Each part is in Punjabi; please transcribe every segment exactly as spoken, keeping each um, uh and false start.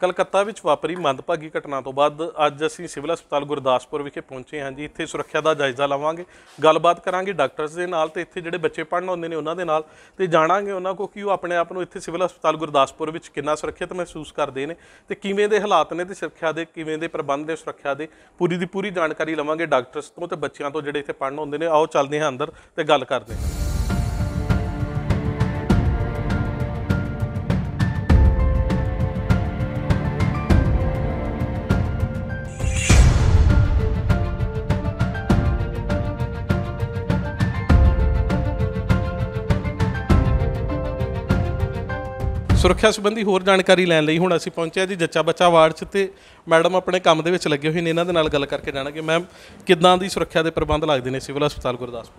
कलकत्ता विच वापरी मंदभागी घटना तो बाद अज असीं सिविल हस्पताल गुरदासपुर विखे पहुंचे हाँ जी। इत्थे सुरक्षा का जायजा लवांगे, गलबात करांगे डॉक्टर्स के नाल ते इत्थे जिहड़े बच्चे पढ़न आउंदे ने उन्हां दे नाल ते जाणांगे उन्हां को कि वो अपने आप नूं इत्थे सिविल हस्पताल गुरदासपुर विच किन्ना सुरक्षित महसूस करदे ने ते किवें दे हालात ने ते सुरक्षा दे किवें दे प्रबंध दे सुरक्षा दे पूरी दी पूरी जानकारी लवांगे डॉक्टर्स तो ते बच्चों तो जिहड़े इत्थे पढ़न आउंदे ने। आओ चलदे हां अंदर ते गल करदे हां। सुरक्षा संबंधी होर जानकारी लैन लई हुण असीं पहुंचे जी जच्चा बच्चा वार्ड च ते मैडम अपने काम दे विच लगे हुए ने, इन्हां दे नाल गल करके जाणांगे। मैम किदां दी सुरक्षा दे प्रबंध लगदे ने सिविल हस्पताल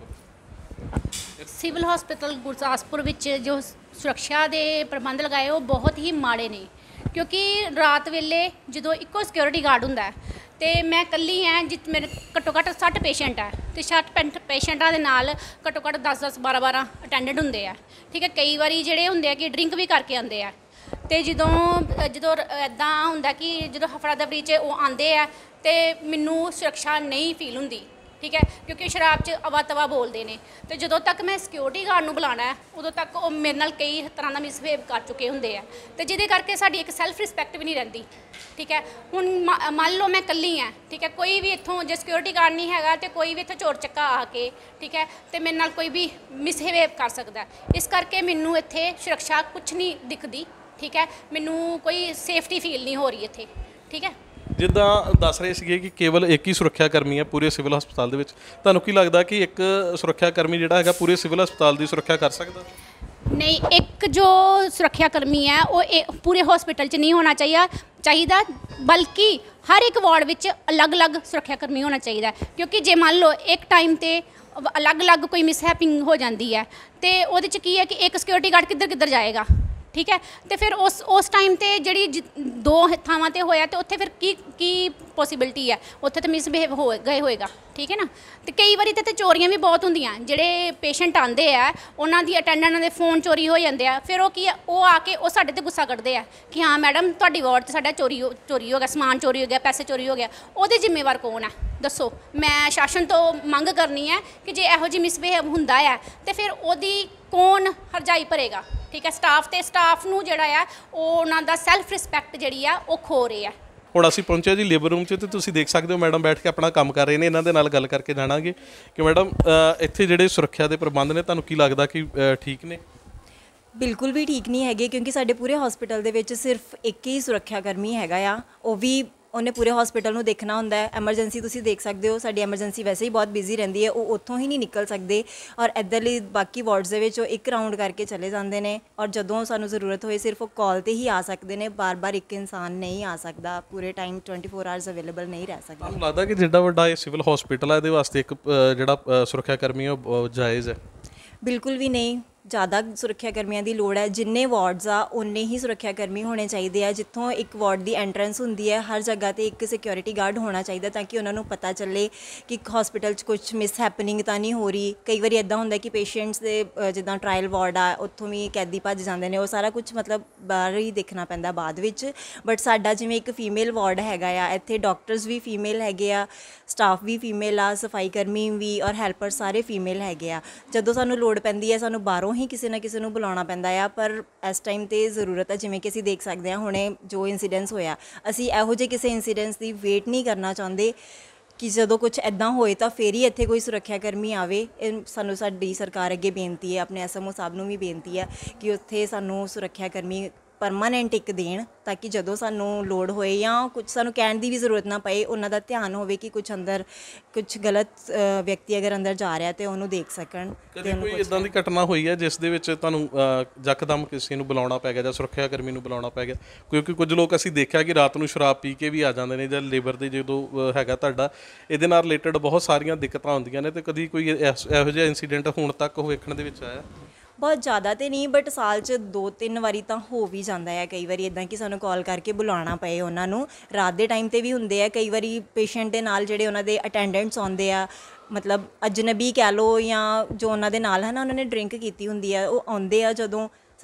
गुरदासपुर? सिविल हस्पताल गुरदासपुर विच जो सुरक्षा दे प्रबंध लगाए वो बहुत ही माड़े ने, क्योंकि रात वेले जो इक्को सिक्योरिटी गार्ड हुंदा है तो मैं कल्ली हैं जित मेरे घट्टो घट्ट सठ पेशेंट है तो सठ पेशेंटा दे नाल घट्टो घट्ट दस दस बारह बारह अटेंडेंट होंदे आ। ठीक है, कई बारी जिहड़े हुंदे आ कि ड्रिंक भी करके आंदे आ ते जदों जदों इदां हुंदा कि जदों हफड़ा दफड़ी च वो आंदे आ ते मैनूं सुरक्षा नहीं फील हुंदी। ठीक है, क्योंकि शराब च अवा तवा बोलते हैं तो जो तक मैं सिक्योरिटी गार्ड नूं बुलाना है उदों तक वो मेरे नाल कई तरह का मिसबिहेव कर चुके होंगे हैं तो जिहदे करके साडी एक सैल्फ रिस्पैक्ट भी नहीं रहिंदी। ठीक है, हुण मान लो मैं कल्ली हाँ, ठीक है, कोई भी इत्थों जो सिक्योरिटी गार्ड नहीं हैगा तो कोई भी इत्थों चोर चक्का आके ठीक है तो मेरे नाल कोई भी मिसबिहेव कर सकता है। इस करके मैनूं इत्थे सुरक्षा कुछ नहीं दिखती। ठीक है, मैनूं कोई सेफ्टी फील नहीं हो रही इत्थे। ठीक है, जिद्दां दस रहे सीगे कि केवल एक ही सुरक्षा कर्मी है पूरे सिविल हस्पताल दे विच, तुहानूं की लगदा कि एक सुरक्षा कर्मी जिहड़ा हैगा पूरे सिविल हस्पताल की सुरक्षा कर सकदा? नहीं, एक जो सुरक्षा कर्मी है वो पूरे हॉस्पिटल च नहीं होना चाहिए चाहिए बल्कि हर एक वार्ड विच अलग अलग सुरक्षा कर्मी होना चाहिए, क्योंकि जे मान लो एक टाइम ते अलग अलग कोई मिसहैपिंग हो जाती है तो वो की है कि एक सिक्योरिटी गार्ड किधर किधर जाएगा। ठीक है, तो फिर उस उस टाइम ते जिहड़ी दो थावां ते होया तो उत्थे फिर की की पॉसिबिलिटी है, उत्थे तो मिसबिहेव हो गए होएगा। ठीक है ना, तो कई बारी तो चोरियां भी बहुत होंदियां, जिहड़े पेशेंट आंदे आ उन्हां दी अटेंडेंट दे फोन चोरी हो जांदे आ, फिर वो की वो आके वो साडे ते गुस्सा कढ़दे आ कि हाँ मैडम तुहाडी वार्ड ते साडा चोरी हो चोरी हो गया, समान चोरी हो गया, पैसे चोरी हो गया। उहदे जिम्मेवार कौन है दसो? मैं शासन तो मंग करनी है कि जे इहो जी मिसबिहेव हुंदा है तो फिर ओहदी कौन हरजाई भरेगा? ठीक है, स्टाफ ते स्टाफ नूं जिहड़ा आ उन्हां दा सैल्फ रिस्पैक्ट जिहड़ी आ वो खो रहे हैं। ਹੁਣ ਅਸੀਂ ਪਹੁੰਚੇ ਜੀ ਲੇਬਰ ਰੂਮ 'ਚ ਤੇ ਤੁਸੀਂ ਦੇਖ ਸਕਦੇ ਹੋ ਮੈਡਮ ਬੈਠ ਕੇ ਆਪਣਾ ਕੰਮ ਕਰ ਰਹੇ ਨੇ। ਇਹਨਾਂ ਦੇ ਨਾਲ ਗੱਲ ਕਰਕੇ ਜਾਣਾਂਗੇ ਕਿ ਮੈਡਮ ਇੱਥੇ ਜਿਹੜੇ ਸੁਰੱਖਿਆ ਦੇ ਪ੍ਰਬੰਧ ਨੇ ਤੁਹਾਨੂੰ ਕੀ ਲੱਗਦਾ ਕਿ ਠੀਕ ਨੇ? ਬਿਲਕੁਲ ਵੀ ਠੀਕ ਨਹੀਂ ਹੈਗੇ, ਕਿਉਂਕਿ ਸਾਡੇ ਪੂਰੇ ਹਸਪੀਟਲ ਦੇ ਵਿੱਚ ਸਿਰਫ ਇੱਕ ਹੀ ਸੁਰੱਖਿਆ ਕਰਮੀ ਹੈਗਾ ਆ, ਉਹ ਵੀ ਉਹਨੇ ਪੂਰੇ ਹਸਪੀਟਲ ਨੂੰ ਦੇਖਣਾ ਹੁੰਦਾ ਹੈ। ਐਮਰਜੈਂਸੀ ਤੁਸੀਂ ਦੇਖ ਸਕਦੇ ਹੋ, ਸਾਡੀ ਐਮਰਜੈਂਸੀ ਵੈਸੇ ਹੀ ਬਹੁਤ ਬਿਜ਼ੀ ਰਹਿੰਦੀ ਹੈ, ਉਹ ਉੱਥੋਂ ਹੀ ਨਹੀਂ ਨਿਕਲ ਸਕਦੇ ਔਰ ਇੱਧਰਲੀ ਬਾਕੀ ਵਾਰਡਸ ਦੇ ਵਿੱਚ ਉਹ ਇੱਕ ਰਾਊਂਡ ਕਰਕੇ ਚਲੇ ਜਾਂਦੇ ਨੇ ਔਰ ਜਦੋਂ ਸਾਨੂੰ ਜ਼ਰੂਰਤ ਹੋਏ ਸਿਰਫ ਉਹ ਕਾਲ 'ਤੇ ਹੀ ਆ ਸਕਦੇ ਨੇ, ਬਾਰ-ਬਾਰ ਇੱਕ ਇਨਸਾਨ ਨਹੀਂ ਆ ਸਕਦਾ, ਪੂਰੇ time twenty four hours available ਨਹੀਂ ਰਹਿ ਸਕਦਾ। ਤੁਹਾਨੂੰ ਲੱਗਦਾ ਕਿ ਜਿੱਡਾ ਵੱਡਾ ਇਹ ਸਿਵਲ ਹਸਪੀਟਲ ਹੈ ਇਹਦੇ ਵਾਸਤੇ ਇੱਕ ਜਿਹੜਾ ਸੁਰੱਖਿਆ ਕਰਮੀ ਉਹ ਜਾਇਜ਼ ਹੈ? ਬਿਲਕੁਲ ਵੀ ਨਹੀਂ, ज़्यादा सुरक्षा कर्मियों की लोड़ है। जिन्ने वार्ड्स आ उन्ने ही सुरक्षा कर्मी होने चाहिए है। जितों एक वार्ड की एंट्रेंस होंदी है हर जगह पर एक सिक्योरिटी गार्ड होना चाहिए ताकि उन्होंने पता चले कि हॉस्पिटल कुछ मिसहैपनिंग तो नहीं हो रही। कई बार इदा होंदा कि पेशेंट्स के जिदा ट्रायल वार्ड आ उत्थों भी कैदी भज जाते हैं, वो सारा कुछ मतलब बाहर ही देखना पैंदा बाद विच। बट साडा जिवें एक फीमेल वार्ड हैगा आ, इत्थे डॉक्टर्स भी फीमेल हैगे आ, स्टाफ भी फीमेल आ, सफाई कर्मी भी और हैल्पर सारे फीमेल हैगे आ। जदों सानूं लोड़ पैंदी है सानूं बाहरों ही किसी ना किसी को बुलाना पैंदा आ, पर इस टाइम तो जरूरत है जिमें कि असीं देख सकते हैं हुणे जो इंसीडेंस होया, असीं इहो जे किसी इंसीडेंस की वेट नहीं करना चाहते कि जदों कुछ इदां होए तो फिर ही इत्थे कोई सुरक्षा कर्मी आवे। सानूं साडी सरकार अगे बेनती है, अपने एस एम ओ साहब नूं भी बेनती है कि उत्थे सानूं सुरक्षा कर्मी परमानेंट एक देण ताकि जदों सानूं लोड़ होए या कुछ सानूं कहण दी भी जरूरत ना पए, उन्हां दा ध्यान होवे कि कुछ अंदर कुछ गलत व्यक्ति अगर अंदर जा रहा तो उन्होंने देख सकण। कदे कोई इदां दी घटना होई है जिस दे विच तुहानूं यकदम किसी नूं बुलाउणा पै गया जां सुरक्षा कर्मी नूं बुलाउणा पै गया? क्योंकि कुछ लोग असीं देखिया कि रात नूं शराब पी के भी आ जांदे ने जां लेबर दे जदों हैगा तुहाडा इहदे नाल रिलेटेड बहुत सारियां दिक्कतां हुंदियां ने, ते कदी कोई इहो जिहा इंसीडेंट हुण तक वेखण दे विच आया? बहुत ज़्यादा तो नहीं बट साल च दो तीन वारी तो हो भी जाता है। कई बार इदा कि सानू कॉल करके बुलाना पे उन्होंने रात के टाइम पर भी होंगे है। कई बार पेशेंट के नाल जिहड़े उन्होंने अटेंडेंट्स आते हैं, मतलब अजनबी कह लो या जो उन्होंने नाल है ना उन्होंने ड्रिंक की होंगी है, वो आते हैं जदों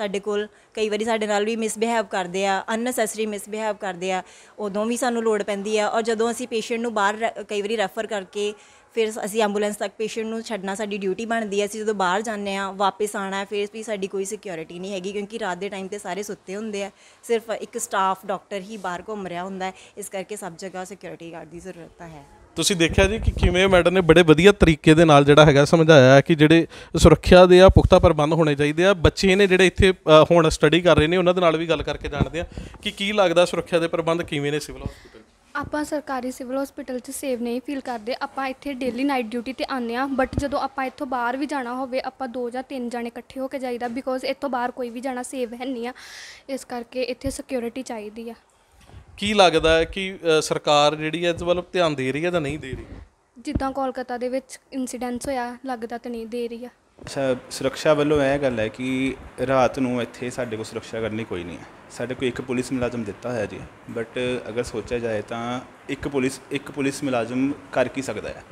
ਸਾਡੇ ਕੋਲ ਕਈ ਵਾਰੀ ਸਾਡੇ ਨਾਲ ਵੀ ਮਿਸਬਿਹੇਵ ਕਰਦੇ ਆ, ਅਨਨੈਸੈਸਰੀ ਮਿਸਬਿਹੇਵ ਕਰਦੇ ਆ, ਉਦੋਂ ਵੀ ਸਾਨੂੰ ਲੋੜ ਪੈਂਦੀ ਆ। ਔਰ ਜਦੋਂ ਅਸੀਂ ਪੇਸ਼ੈਂਟ ਨੂੰ ਬਾਹਰ ਰੈ- ਕਈ ਵਾਰੀ ਰੈਫਰ ਕਰਕੇ ਫਿਰ ਅਸੀਂ ਐਂਬੂਲੈਂਸ ਤੱਕ ਪੇਸ਼ੈਂਟ ਨੂੰ ਛੱਡਣਾ ਸਾਡੀ ਡਿਊਟੀ ਬਣਦੀ ਹੈ। ਅਸੀਂ ਜਦੋਂ ਬਾਹਰ ਜਾਂਦੇ ਹਾਂ ਵਾਪਸ ਆਉਣਾ, ਫਿਰ ਵੀ ਸਾਡੀ ਕੋਈ ਸਿਕਿਉਰਿਟੀ ਨਹੀਂ ਹੈਗੀ, ਕਿਉਂਕਿ ਰਾਤ ਦੇ ਟਾਈਮ 'ਤੇ ਸਾਰੇ ਸੁੱਤੇ ਹੁੰਦੇ ਆ, ਸਿਰਫ ਇੱਕ ਸਟਾਫ ਡਾਕਟਰ ਹੀ ਬਾਹਰ ਘੁੰਮ ਰਿਹਾ ਹੁੰਦਾ ਹੈ। ਇਸ ਕਰਕੇ ਸਭ ਜਗ੍ਹਾ ਸਿਕਿਉਰਿਟੀ ਗਾਰਡ ਦੀ ਜ਼ਰੂਰਤ ਤਾਂ ਹੈ। ਤੁਸੀਂ ਦੇਖਿਆ ਜੀ ਕਿ ਕਿਵੇਂ ਮੈਡਮ ਨੇ ਬੜੇ ਵਧੀਆ ਤਰੀਕੇ ਦੇ ਨਾਲ ਜਿਹੜਾ ਹੈਗਾ ਸਮਝਾਇਆ ਹੈ ਕਿ ਜਿਹੜੇ ਸੁਰੱਖਿਆ ਦੇ ਆ ਪੁਖਤਾ ਪ੍ਰਬੰਧ ਹੋਣੇ ਚਾਹੀਦੇ ਆ। ਬੱਚੇ ਨੇ ਜਿਹੜੇ ਇੱਥੇ ਅ, ਹੁਣ ਸਟੱਡੀ ਕਰ ਰਹੇ ਨੇ ਉਹਨਾਂ ਦੇ ਨਾਲ ਵੀ ਗੱਲ ਕਰਕੇ ਜਾਣਦੇ ਆ ਕਿ ਕੀ ਲੱਗਦਾ ਸੁਰੱਖਿਆ ਦੇ ਪ੍ਰਬੰਧ ਕਿਵੇਂ ਨੇ ਸਿਵਲ ਹਸਪੀਟਲ। ਆਪਾਂ ਸਰਕਾਰੀ ਸਿਵਲ ਹਸਪੀਟਲ 'ਚ ਸੇਫ ਨਹੀਂ ਫੀਲ ਕਰਦੇ। ਆਪਾਂ ਇੱਥੇ ਡੇਲੀ ਨਾਈਟ ਡਿਊਟੀ 'ਤੇ ਆਉਂਦੇ ਹਾਂ, ਬਟ ਜਦੋਂ ਆਪਾਂ ਇੱਥੋਂ ਬਾਹਰ ਵੀ ਜਾਣਾ ਹੋਵੇ ਆਪਾਂ ਦੋ ਜਾਂ ਤਿੰਨ ਜਾਣੇ ਇਕੱਠੇ ਹੋ ਕੇ ਜਾਈਦਾ, ਬਿਕੋਜ਼ ਇੱਥੋਂ ਬਾਹਰ ਕੋਈ ਵੀ ਜਾਣਾ ਸੇਫ ਹੈ ਨਹੀਂ ਆ। ਇਸ ਕਰਕੇ ਇੱਥੇ ਸਿਕਿਉਰਿਟੀ ਚਾਹੀਦੀ ਆ। ਕੀ ਲੱਗਦਾ ਹੈ ਕਿ ਅ, ਸਰਕਾਰ ਜਿਹੜੀ ਹੈ ਇਸ ਵੱਲ ਧਿਆਨ ਦੇ ਰਹੀ ਹੈ ਜਾਂ ਨਹੀਂ ਦੇ ਰਹੀ। ਜਿੱਦਾਂ ਕੋਲਕਾਤਾ ਦੇ ਵਿੱਚ ਇਨਸੀਡੈਂਟਸ ਹੋਇਆ, ਲੱਗਦਾ ਤਾਂ ਨਹੀਂ ਦੇ ਰਹੀ ਆ। ਅੱਛਾ, ਸੁਰੱਖਿਆ ਵੱਲੋਂ ਇਹ ਗੱਲ ਹੈ ਕਿ ਰਾਤ ਨੂੰ ਇੱਥੇ ਸਾਡੇ ਕੋਲ ਸੁਰੱਖਿਆ ਕਰਨੀ ਕੋਈ ਨਹੀਂ ਹੈ। ਸਾਡੇ ਕੋਲ ਇੱਕ ਪੁਲਿਸ ਮੁਲਾਜ਼ਮ ਦਿੱਤਾ ਹੋਇਆ ਜੀ, ਬਟ ਅਗਰ ਸੋਚਿਆ ਜਾਏ ਤਾਂ ਇੱਕ ਪੁਲਿਸ ਇੱਕ ਪੁਲਿਸ ਮੁਲਾਜ਼ਮ ਕਰ ਕੀ ਸਕਦਾ ਹੈ।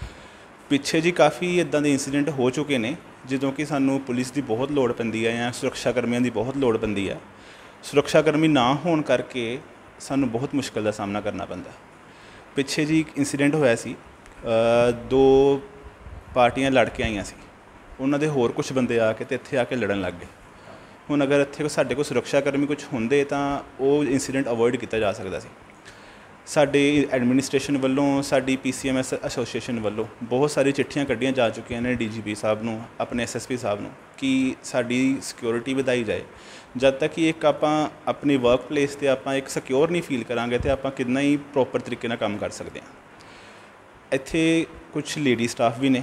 ਪਿੱਛੇ ਜੀ ਕਾਫੀ ਇੱਦਾਂ ਦੇ ਇੰਸੀਡੈਂਟ ਹੋ ਚੁੱਕੇ ਨੇ ਜਦੋਂ ਕਿ ਸਾਨੂੰ ਪੁਲਿਸ ਦੀ ਬਹੁਤ ਲੋੜ ਪੈਂਦੀ ਹੈ ਜਾਂ ਸੁਰੱਖਿਆ ਕਰਮੀਆਂ ਦੀ ਬਹੁਤ ਲੋੜ ਪੈਂਦੀ ਹੈ। ਸੁਰੱਖਿਆ ਕਰਮੀ ਨਾ ਹੋਣ ਕਰਕੇ ਸਾਨੂੰ ਬਹੁਤ ਮੁਸ਼ਕਲ ਦਾ ਸਾਹਮਣਾ ਕਰਨਾ ਪੈਂਦਾ। ਪਿੱਛੇ ਜੀ ਇੱਕ ਇੰਸੀਡੈਂਟ ਹੋਇਆ ਸੀ, ਅ, ਦੋ ਪਾਰਟੀਆਂ ਲੜ ਕੇ ਆਈਆਂ ਸੀ, ਉਹਨਾਂ ਦੇ ਹੋਰ ਕੁਝ ਬੰਦੇ ਆ ਕੇ ਤੇ ਇੱਥੇ ਆ ਕੇ ਲੜਨ ਲੱਗ ਗਏ। ਹੁਣ ਅਗਰ ਇੱਥੇ ਸਾਡੇ ਕੋਲ ਸੁਰੱਖਿਆ ਕਰਮੀ ਕੁਝ ਹੁੰਦੇ ਤਾਂ ਉਹ ਇੰਸੀਡੈਂਟ ਅਵੋਇਡ ਕੀਤਾ ਜਾ ਸਕਦਾ ਸੀ। ਸਾਡੇ ਐਡਮਿਨਿਸਟ੍ਰੇਸ਼ਨ ਵੱਲੋਂ, ਸਾਡੀ P C M S association ਵੱਲੋਂ ਬਹੁਤ ਸਾਰੀ ਚਿੱਠੀਆਂ ਕੱਢੀਆਂ ਜਾ ਚੁੱਕੀਆਂ ਨੇ ਡੀ ਜੀ ਪੀ ਸਾਹਿਬ ਨੂੰ, ਆਪਣੇ ਐਸ ਐਸ ਪੀ ਸਾਹਿਬ ਨੂੰ, ਕਿ ਸਾਡੀ ਸਿਕਿਉਰਿਟੀ ਵਧਾਈ ਜਾਏ। ਜਦ ਤੱਕ ਕਿ ਇੱਕ ਆਪਾਂ ਆਪਣੀ ਵਰਕ ਪਲੇਸ 'ਤੇ ਆਪਾਂ ਇੱਕ ਸਿਕਿਉਰ ਨਹੀਂ ਫੀਲ ਕਰਾਂਗੇ ਤਾਂ ਆਪਾਂ ਕਿੰਨਾ ਹੀ ਪ੍ਰੋਪਰ ਤਰੀਕੇ ਨਾਲ ਕੰਮ ਕਰ ਸਕਦੇ ਹਾਂ। ਇੱਥੇ ਕੁਛ ਲੇਡੀ ਸਟਾਫ ਵੀ ਨੇ,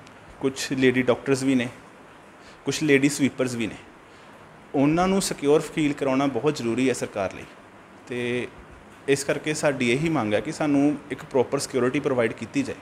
ਕੁਛ ਲੇਡੀ ਡਾਕਟਰਸ ਵੀ ਨੇ, ਕੁਛ ਲੇਡੀ ਸਵੀਪਰਸ ਵੀ ਨੇ। ਉਹਨਾਂ ਨੂੰ ਸਿਕਿਉਰ ਫੀਲ ਕਰਾਉਣਾ ਬਹੁਤ ਜ਼ਰੂਰੀ ਹੈ ਸਰਕਾਰ ਲਈ, ਅਤੇ ਇਸ ਕਰਕੇ ਸਾਡੀ ਇਹੀ ਮੰਗ ਹੈ ਕਿ ਸਾਨੂੰ ਇੱਕ ਪ੍ਰੋਪਰ ਸਿਕਿਉਰਿਟੀ ਪ੍ਰੋਵਾਈਡ ਕੀਤੀ ਜਾਏ।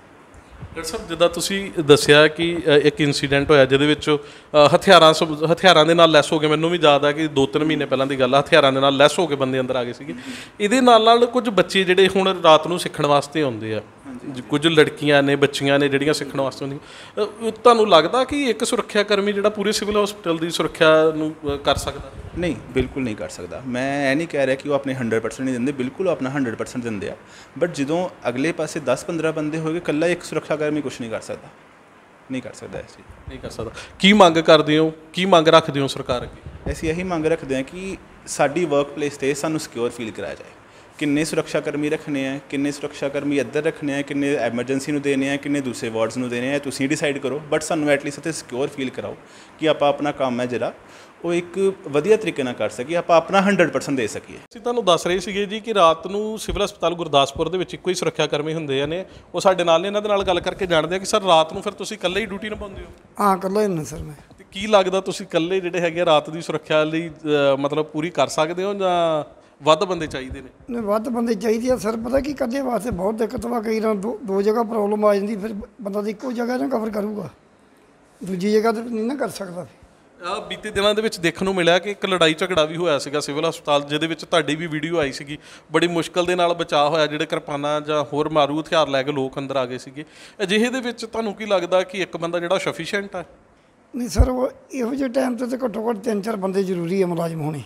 ਡਾਕਟਰ ਸਾਹਿਬ, ਜਿੱਦਾਂ ਤੁਸੀਂ ਦੱਸਿਆ ਕਿ ਅ, ਇੱਕ ਇਨਸੀਡੈਂਟ ਹੋਇਆ ਜਿਹਦੇ ਵਿੱਚ ਅ, ਹਥਿਆਰਾਂ ਸਬ- ਹਥਿਆਰਾਂ ਦੇ ਨਾਲ ਲੈਸ ਹੋ ਕੇ, ਮੈਨੂੰ ਵੀ ਯਾਦ ਹੈ ਕਿ ਦੋ ਤਿੰਨ ਮਹੀਨੇ ਪਹਿਲਾਂ ਦੀ ਗੱਲ ਆ, ਹਥਿਆਰਾਂ ਦੇ ਨਾਲ ਲੈਸ ਹੋ ਕੇ ਬੰਦੇ ਅੰਦਰ ਆ ਗਏ ਸੀਗੇ। ਇਹਦੇ ਨਾਲ ਨਾਲ ਕੁਝ ਬੱਚੇ ਜਿਹੜੇ ਹੁਣ ਰਾਤ ਨੂੰ ਸਿੱਖਣ ਵਾਸਤੇ ਆਉਂਦੇ ਆ, ਕੁਝ ਲੜਕੀਆਂ ਨੇ, ਬੱਚੀਆਂ ਨੇ ਜਿਹੜੀਆਂ ਸਿੱਖਣ ਵਾਸਤੇ ਆਉਂਦੀਆਂ, ਅ, ਤੁਹਾਨੂੰ ਲੱਗਦਾ ਕਿ ਇੱਕ ਸੁਰੱਖਿਆ ਕਰਮੀ ਜਿਹੜਾ ਪੂਰੇ ਸਿਵਲ ਹਸਪੀਟਲ ਦੀ ਸੁਰੱਖਿਆ ਨੂੰ ਅ, ਕਰ ਸਕਦਾ? ਨਹੀਂ, ਬਿਲਕੁਲ ਨਹੀਂ ਕਰ ਸਕਦਾ। ਮੈਂ ਇਹ ਨਹੀਂ ਕਹਿ ਰਿਹਾ ਕਿ ਉਹ ਆਪਣੇ ਹੰਡਰਡ ਪਰਸੈਂਟ ਨਹੀਂ ਦਿੰਦੇ, ਬਿਲਕੁਲ ਆਪਣਾ ਹੰਡਰਡ ਪਰਸੈਂਟ ਦਿੰਦੇ ਆ, ਬਟ ਜਦੋਂ ਅਗਲੇ ਪਾਸੇ ਦਸ ਪੰਦਰਾਂ ਬੰਦੇ ਹੋਏ, ਇਕੱਲਾ ਇੱਕ ਸੁਰੱਖਿਆ ਕਰਮੀ ਕੁਛ ਨਹੀਂ ਕਰ ਸਕਦਾ, ਨਹੀਂ ਕਰ ਸਕਦਾ ਇਸ ਚੀਜ਼ ਨਹੀਂ ਕਰ ਸਕਦਾ। ਕੀ ਮੰਗ ਕਰਦੇ ਹੋ, ਕੀ ਮੰਗ ਰੱਖਦੇ ਹੋ ਸਰਕਾਰ ਅੱਗੇ? ਅਸੀਂ ਇਹੀ ਮੰਗ ਰੱਖਦੇ ਹਾਂ ਕਿ ਸਾਡੀ ਵਰਕ ਪਲੇਸ 'ਤੇ ਸਾਨੂੰ ਸਿਕਿਉਰ ਫੀਲ ਕਰਾਇਆ ਜਾਏ। ਕਿੰਨੇ ਸੁਰੱਖਿਆ ਕਰਮੀ ਰੱਖਣੇ ਆ, ਕਿੰਨੇ ਸੁਰੱਖਿਆ ਕਰਮੀ ਇੱਧਰ ਰੱਖਣੇ ਆ, ਕਿੰਨੇ ਐਮਰਜੈਂਸੀ ਨੂੰ ਦੇਣੇ ਆ, ਕਿੰਨੇ ਦੂਸਰੇ ਵਾਰਡਸ ਨੂੰ ਦੇਣੇ ਆ, ਤੁਸੀਂ ਡਿਸਾਈਡ ਕਰੋ, ਬਟ ਸਾਨੂੰ ਐਟਲੀਸਟ ਇੱਥੇ ਸਿਕਿਉਰ ਫੀਲ ਕਰਾਓ ਕਿ ਆਪਾਂ ਆਪਣਾ ਕੰਮ ਹੈ ਜਿਹੜਾ ਉਹ ਇੱਕ ਵਧੀਆ ਤਰੀਕੇ ਨਾਲ ਕਰ ਸਕੀਏ, ਆਪਾਂ ਆਪਣਾ ਹੰਡਰਡ ਪਰਸੈਂਟ ਦੇ ਸਕੀਏ। ਅਸੀਂ ਤੁਹਾਨੂੰ ਦੱਸ ਰਹੇ ਸੀਗੇ ਜੀ ਕਿ ਰਾਤ ਨੂੰ ਸਿਵਲ ਹਸਪਤਾਲ ਗੁਰਦਾਸਪੁਰ ਦੇ ਵਿੱਚ ਇੱਕੋ ਹੀ ਸੁਰੱਖਿਆ ਕਰਮੀ ਹੁੰਦੇ ਨੇ, ਉਹ ਸਾਡੇ ਨਾਲ ਨੇ, ਇਹਨਾਂ ਦੇ ਨਾਲ ਗੱਲ ਕਰਕੇ ਜਾਣਦੇ ਆ ਕਿ ਸਰ ਰਾਤ ਨੂੰ ਫਿਰ ਤੁਸੀਂ ਇਕੱਲੇ ਹੀ ਡਿਊਟੀ ਨਿਭਾਉਂਦੇ ਹੋ? ਹਾਂ, ਇਕੱਲਾ ਹੀ ਹੁੰਦਾ ਸਰ ਮੈਂ। ਤੇ ਕੀ ਲੱਗਦਾ ਤੁਸੀਂ ਇਕੱਲੇ ਜਿਹੜੇ ਹੈਗੇ ਰਾਤ ਦੀ ਸੁਰੱਖਿਆ ਲਈ ਅ, ਮਤਲਬ ਪੂਰੀ ਕਰ ਸਕਦੇ ਹੋ ਜਾਂ ਵੱਧ ਬੰਦੇ ਚਾਹੀਦੇ ਨੇ? ਨਹੀਂ, ਵੱਧ ਬੰਦੇ ਚਾਹੀਦੇ ਆ ਸਰ। ਪਤਾ ਕੀ, ਇਕੱਲੇ ਵਾਸਤੇ ਬਹੁਤ ਦਿੱਕਤ ਵਾ, ਕਈ ਵਾਰ ਦੋ ਦੋ ਜਗ੍ਹਾ ਪ੍ਰੋਬਲਮ ਆ ਜਾਂਦੀ, ਫਿਰ ਬੰਦਾ ਤਾਂ ਇੱਕੋ ਜਗ੍ਹਾ ਨਾ ਕਵਰ ਕਰੂਗਾ, ਦੂਜੀ ਜਗ੍ਹਾ 'ਤੇ ਨਹੀਂ ਨਾ ਕਰ ਸਕਦਾ। ਆ ਬੀਤੇ ਦਿਨਾਂ ਦੇ ਵਿੱਚ ਦੇਖਣ ਨੂੰ ਮਿਲਿਆ ਕਿ ਇੱਕ ਲੜਾਈ ਝਗੜਾ ਵੀ ਹੋਇਆ ਸੀਗਾ ਸਿਵਲ ਹਸਪਤਾਲ, ਜਿਹਦੇ ਵਿੱਚ ਤੁਹਾਡੀ ਵੀ ਵੀਡੀਓ ਆਈ ਸੀਗੀ, ਬੜੀ ਮੁਸ਼ਕਲ ਦੇ ਨਾਲ ਬਚਾਅ ਹੋਇਆ, ਜਿਹੜੇ ਕਿਰਪਾਨਾਂ ਜਾਂ ਹੋਰ ਮਾਰੂ ਹਥਿਆਰ ਲੈ ਕੇ ਲੋਕ ਅੰਦਰ ਆ ਗਏ ਸੀਗੇ। ਅਜਿਹੇ ਦੇ ਵਿੱਚ ਤੁਹਾਨੂੰ ਕੀ ਲੱਗਦਾ ਕਿ ਇੱਕ ਬੰਦਾ ਜਿਹੜਾ ਸਫੀਸ਼ੀਐਂਟ ਹੈ? ਨਹੀਂ ਸਰ, ਉਹ ਇਹੋ ਜਿਹੇ ਟਾਈਮ 'ਤੇ ਤਾਂ ਘੱਟੋ ਘੱਟ ਤਿੰਨ ਚਾਰ ਬੰਦੇ ਜ਼ਰੂਰੀ ਹੈ ਮੁਲਾਜ਼ਮ ਹੋਣੇ।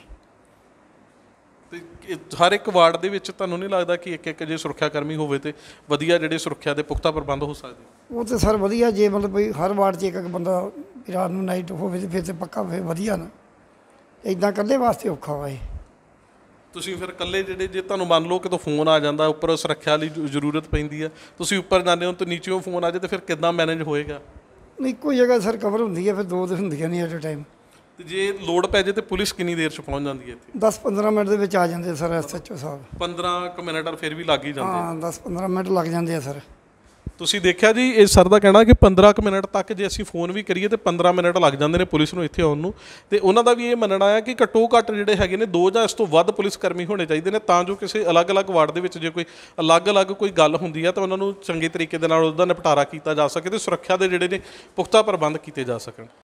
ਤੇ ਇਹ ਹਰ ਇੱਕ ਵਾਰਡ ਦੇ ਵਿੱਚ ਤੁਹਾਨੂੰ ਨਹੀਂ ਲੱਗਦਾ ਕਿ ਇੱਕ ਇੱਕ ਜੇ ਸੁਰੱਖਿਆ ਕਰਮੀ ਹੋਵੇ ਤੇ ਵਧੀਆ ਜਿਹੜੇ ਸੁਰੱਖਿਆ ਦੇ ਪੁਖਤਾ ਪ੍ਰਬੰਧ ਹੋ ਸਕਦੇ? ਉਹ ਤਾਂ ਸਰ ਵਧੀਆ, ਜੇ ਮਤਲਬ ਕੋਈ ਹਰ ਵਾਰਡ 'ਚ ਇੱਕ ਇੱਕ ਬੰਦਾ ਰਾਤ ਨੂੰ ਨਾਈਟ ਹੋਵੇ ਤੇ ਫਿਰ ਤਾਂ ਪੱਕਾ ਫਿਰ ਵਧੀਆ ਨਾ। ਇੱਦਾਂ ਇਕੱਲੇ ਵਾਸਤੇ ਔਖਾ ਵਾ ਇਹ। ਤੁਸੀਂ ਫਿਰ ਇਕੱਲੇ ਜਿਹੜੇ, ਜੇ ਤੁਹਾਨੂੰ ਮੰਨ ਲਓ ਕਿਤੋਂ ਫੋਨ ਆ ਜਾਂਦਾ, ਉੱਪਰ ਸੁਰੱਖਿਆ ਲਈ ਜ਼ਰੂ- ਜ਼ਰੂਰਤ ਪੈਂਦੀ ਹੈ, ਤੁਸੀਂ ਉੱਪਰ ਜਾਂਦੇ ਹੋ ਤੇ ਨੀਚੇੋਂ ਫੋਨ ਆ ਜਾਏ ਤੇ ਫਿਰ ਕਿੱਦਾਂ ਮੈਨੇਜ ਹੋਏਗਾ? ਨਹੀਂ, ਇੱਕੋ ਜਗ੍ਹਾ ਸਰ ਕਵਰ ਹੁੰਦੀ ਹੈ, ਫਿਰ ਦੋ ਤਾਂ ਹੁੰਦੀਆਂ ਨਹੀਂ ਐਟ ਅ ਟਾਈਮ। ਤੇ ਜੇ ਲੋੜ ਪੈ ਜੇ ਤੇ ਪੁਲਿਸ ਕਿੰਨੀ ਦੇਰ 'ਚ ਪਹੁੰਚ ਜਾਂਦੀ ਹੈ ਇੱਥੇ? ਦਸ ਪੰਦਰਾਂ ਮਿੰਟ ਦੇ ਵਿੱਚ ਆ ਜਾਂਦੇ ਸਰ ਐਸ ਐਚ ਓ ਸਾਹਿਬ। ਪੰਦਰਾਂ ਕੁ ਮਿੰਟ ਫਿਰ ਵੀ ਲੱਗ ਹੀ ਜਾਂਦੇ। ਹਾਂ, ਦਸ ਪੰਦਰਾਂ ਮਿੰਟ ਲੱਗ ਜਾਂਦੇ ਆ ਸਰ। ਤੁਸੀਂ ਦੇਖਿਆ ਜੀ, ਇਹ ਸਰ ਦਾ ਕਹਿਣਾ ਕਿ ਪੰਦਰਾਂ ਕੁ ਮਿੰਟ ਤੱਕ ਜੇ ਅਸੀਂ ਫੋਨ ਵੀ ਕਰੀਏ ਤੇ ਪੰਦਰਾਂ ਮਿੰਟ ਲੱਗ ਜਾਂਦੇ ਨੇ ਪੁਲਿਸ ਨੂੰ ਇੱਥੇ ਆਉਣ ਨੂੰ। ਤੇ ਉਹਨਾਂ ਦਾ ਵੀ ਇਹ ਮੰਨਣਾ ਹੈ ਕਿ ਘੱਟੋ ਘੱਟ ਜਿਹੜੇ ਹੈਗੇ ਨੇ ਦੋ ਜਾਂ ਇਸ ਤੋਂ ਵੱਧ ਪੁਲਿਸ ਕਰਮੀ ਹੋਣੇ ਚਾਹੀਦੇ ਨੇ, ਤਾਂ ਜੋ ਕਿਸੇ ਅਲੱਗ-ਅਲੱਗ ਵਾਰਡ ਦੇ ਵਿੱਚ ਜੇ ਕੋਈ ਅਲੱਗ-ਅਲੱਗ ਕੋਈ ਗੱਲ ਹੁੰਦੀ ਹੈ ਤਾਂ ਉਹਨਾਂ ਨੂੰ ਚੰਗੇ ਤਰੀਕੇ ਦੇ ਨਾਲ ਉਹਦਾ ਨਿਪਟਾਰਾ ਕੀਤਾ ਜਾ ਸਕੇ ਤੇ ਸੁਰੱਖਿਆ ਦੇ ਜਿਹੜੇ ਨੇ ਪੁਖਤਾ ਪ੍ਰਬੰਧ ਕੀਤੇ ਜਾ ਸਕਣ।